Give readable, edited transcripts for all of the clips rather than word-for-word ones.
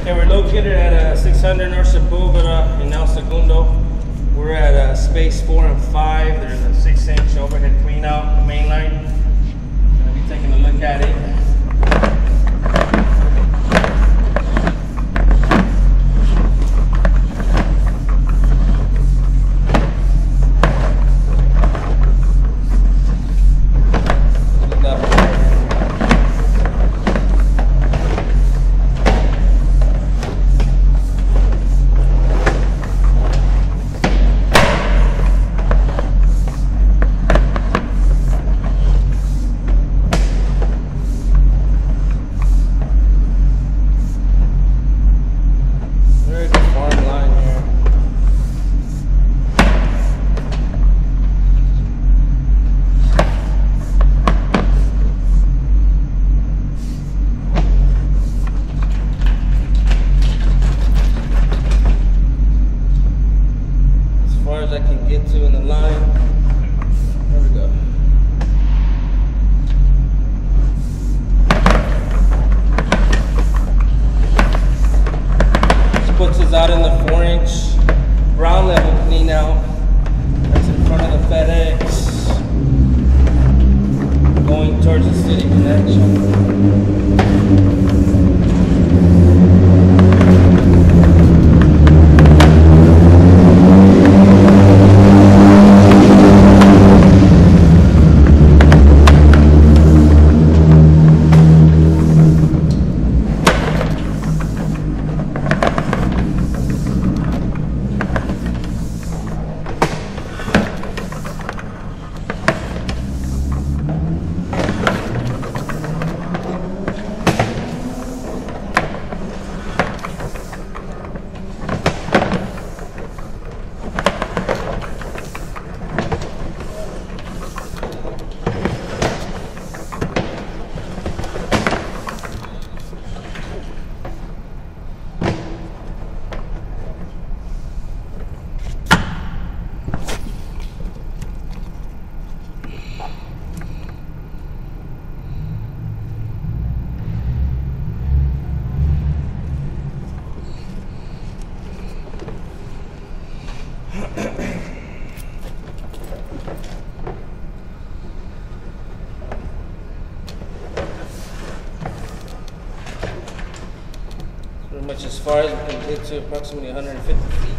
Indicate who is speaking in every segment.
Speaker 1: Okay, we're located at 600 North Sepulveda in El Segundo. We're at space 4 and 5. There's a 6-inch overhead clean out main line. Gonna be taking a look at it. I can get to in the line. There we go. This puts us out in the 4-inch ground level clean out. That's in front of the FedEx, going towards the city connection. Pretty much as far as we can get to, approximately 150 feet.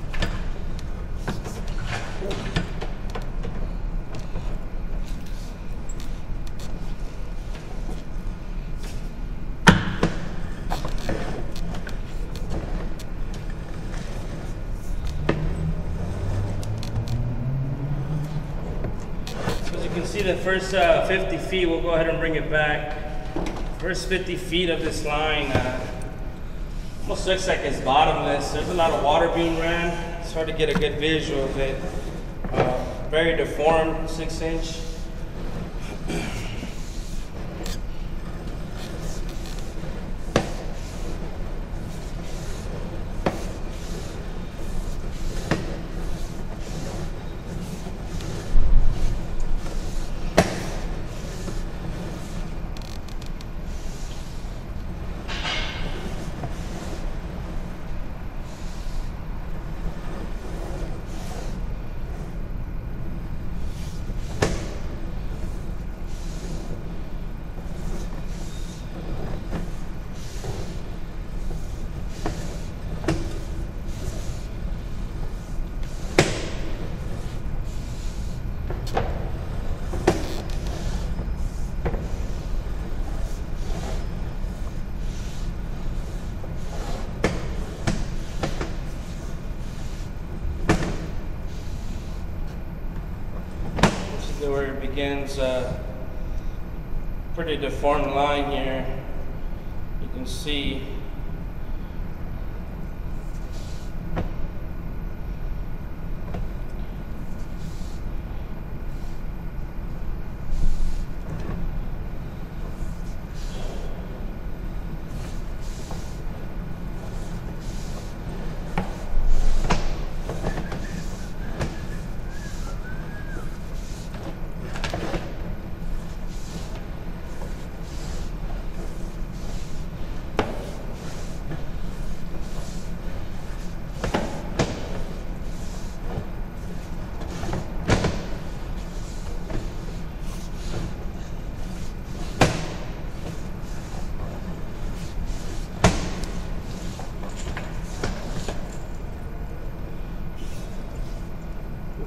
Speaker 1: So as you can see, the first 50 feet, we'll go ahead and bring it back. First 50 feet of this line, almost looks like it's bottomless. There's a lot of water being ran. It's hard to get a good visual of it. Very deformed 6-inch. Where it begins, pretty deformed line here. You can see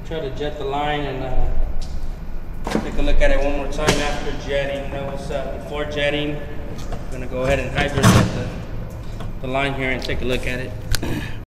Speaker 1: try to jet the line and take a look at it one more time after jetting. That was before jetting. I'm gonna go ahead and hydrojet the line here and take a look at it.